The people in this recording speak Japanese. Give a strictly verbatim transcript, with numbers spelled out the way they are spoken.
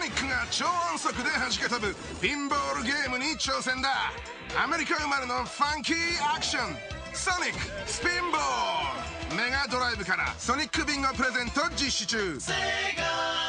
ニックが超音速で弾け飛ぶピンボールゲームに挑戦だ。アメリカ生まれのファンキーアクション、ソニックスピンボール。メガドライブからソニックビンゴプレゼント実施中。